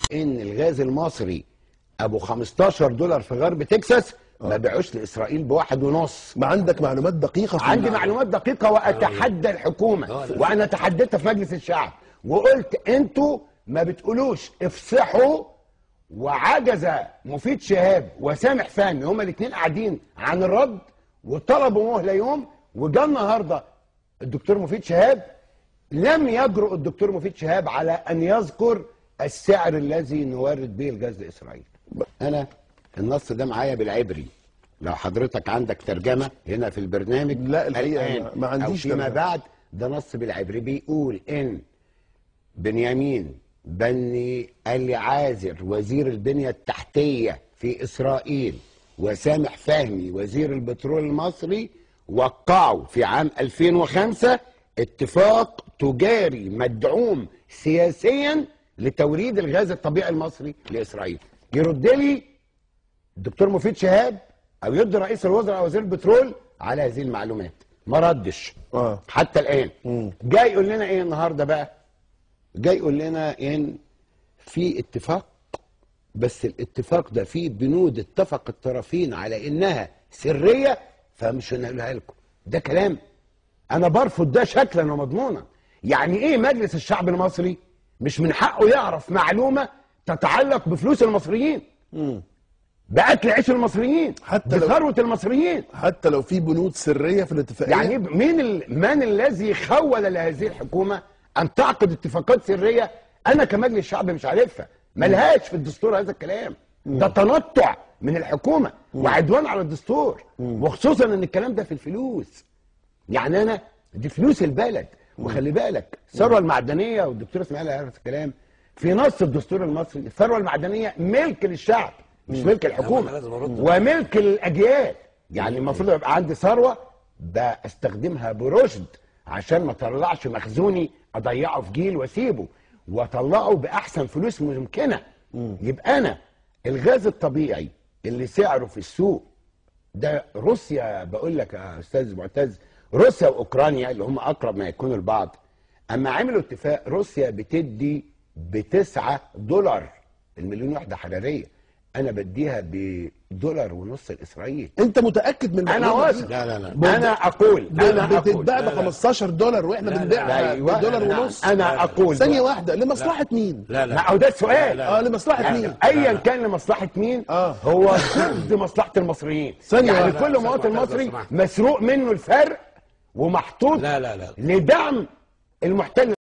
ان الغاز المصري ابو 15 دولار في غرب تكساس ما بيعوش لاسرائيل بواحد ونص. ما عندك معلومات دقيقه؟ عندي معلومات دقيقه واتحدى الحكومه، وانا تحديتها في مجلس الشعب وقلت انتوا ما بتقولوش افصحوا. وعجز مفيد شهاب وسامح فهمي هما الاثنين قاعدين عن الرد وطلبوا مهله يوم، وجا النهارده الدكتور مفيد شهاب لم يجرؤ الدكتور مفيد شهاب على ان يذكر السعر الذي نورد به الغاز لاسرائيل. انا النص ده معايا بالعبري، لو حضرتك عندك ترجمه هنا في البرنامج. لا الحقيقه ما عنديش فيما ترجمة. بعد ده نص بالعبري بيقول ان بنيامين بني اليعازر وزير البنيه التحتيه في اسرائيل وسامح فهمي وزير البترول المصري وقعوا في عام 2005 اتفاق تجاري مدعوم سياسيا لتوريد الغاز الطبيعي المصري لاسرائيل. يرد لي الدكتور مفيد شهاب او يرد رئيس الوزراء او وزير البترول على هذه المعلومات، ما ردش حتى الان. جاي يقول لنا ايه النهارده بقى؟ جاي يقول لنا ان في اتفاق، بس الاتفاق ده فيه بنود اتفق الطرفين على انها سريه فمش هنقولها لكم. ده كلام انا برفض ده شكلا ومضمونا. يعني ايه مجلس الشعب المصري مش من حقه يعرف معلومه تتعلق بفلوس المصريين، باكل عيش المصريين، حتى بثروه المصريين، حتى لو في بنود سريه في الاتفاقيه؟ يعني من الذي خول لهذه الحكومه ان تعقد اتفاقات سريه انا كمجلس شعب مش عارفها؟ ملهاش في الدستور هذا الكلام. ده تنطع من الحكومه وعدوان على الدستور، وخصوصا ان الكلام ده في الفلوس. يعني انا دي فلوس البلد. وخلي بالك الثروه المعدنيه، والدكتور اسماعيل عارف الكلام، في نص الدستور المصري الثروه المعدنيه ملك للشعب مش ملك الحكومه وملك الاجيال. يعني المفروض يبقى عندي ثروه بستخدمها برشد عشان ما اطلعش مخزوني اضيعه في جيل واسيبه، واطلعه باحسن فلوس ممكنه. يبقى انا الغاز الطبيعي اللي سعره في السوق ده، روسيا بقول لك يا استاذ معتز، روسيا واوكرانيا اللي هم اقرب ما يكونوا لبعض، اما عملوا اتفاق روسيا بتدي ب9 دولار المليون وحده حراريه، انا بديها ب$1.50 لاسرائيل. انت متاكد من انا واثق؟ لا انا اقول بتتباع ب 15 دولار واحنا بنبيعها ب$1.50. انا اقول ثانيه واحده، لمصلحه مين؟ لا هو ده السؤال. لمصلحه مين؟ ايا كان لمصلحه مين، هو ضد مصلحه المصريين. يعني كل مواطن مصري مسروق منه الفرق ومحطوط لدعم المحتل.